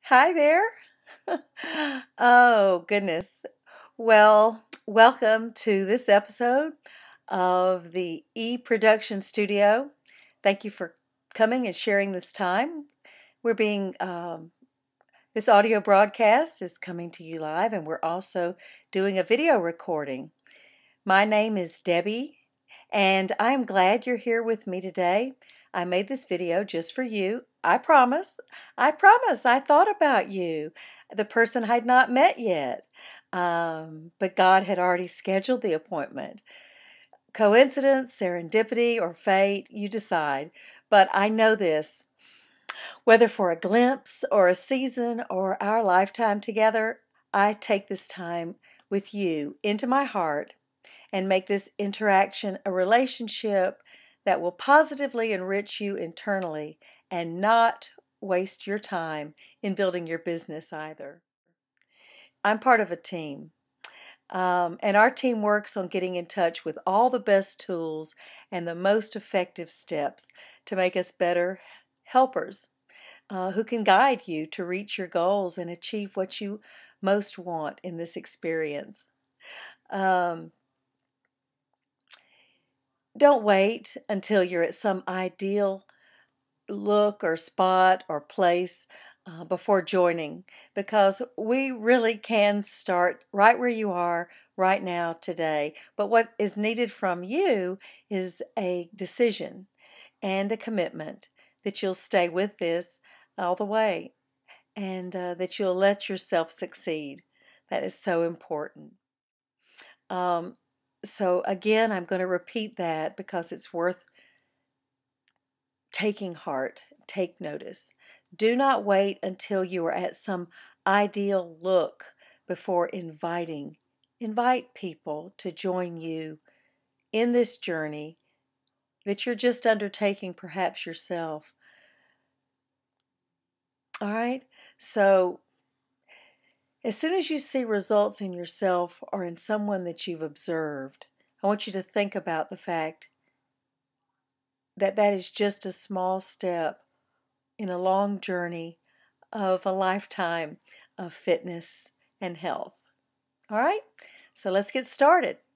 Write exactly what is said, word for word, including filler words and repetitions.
Hi there. Oh, goodness. Well, welcome to this episode of the E Production Studio. Thank you for coming and sharing this time. We're being, um, this audio broadcast is coming to you live, and we're also doing a video recording. My name is Debbie, and I'm glad you're here with me today. I made this video just for you. I promise. I promise. I thought about you, the person I'd not met yet. Um, but God had already scheduled the appointment. Coincidence, serendipity, or fate, you decide. But I know this. Whether for a glimpse or a season or our lifetime together, I take this time with you into my heart and make this interaction a relationship that will positively enrich you internally and not waste your time in building your business either. I'm part of a team, um, and our team works on getting in touch with all the best tools and the most effective steps to make us better helpers uh, who can guide you to reach your goals and achieve what you most want in this experience. Um, Don't wait until you're at some ideal look or spot or place uh, before joining, because we really can start right where you are right now today. But what is needed from you is a decision and a commitment that you'll stay with this all the way, and uh, that you'll let yourself succeed. That is so important. Um, so again, I'm going to repeat that because it's worth taking heart. Take notice. Do not wait until you are at some ideal look before inviting. Invite people to join you in this journey that you're just undertaking, perhaps yourself. All right? So, as soon as you see results in yourself or in someone that you've observed, I want you to think about the fact that that is just a small step in a long journey of a lifetime of fitness and health. All right, so let's get started.